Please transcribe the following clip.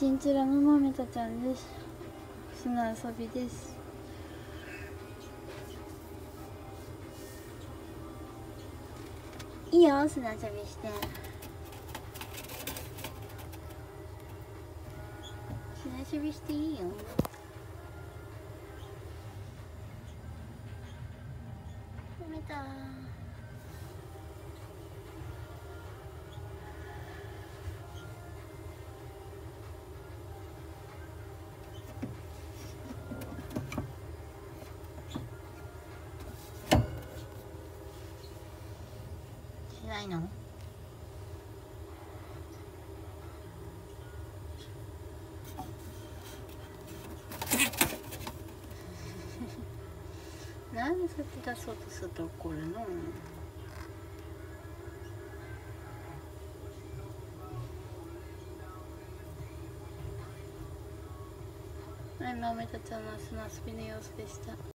チンチラのまめたちゃんです。砂遊びです。いいよ、砂遊びして。砂遊びしていいよ。やめた。しないの？なんでそうやって出そうとすると怒るの？はい、まめたちゃんの砂遊びの様子でした。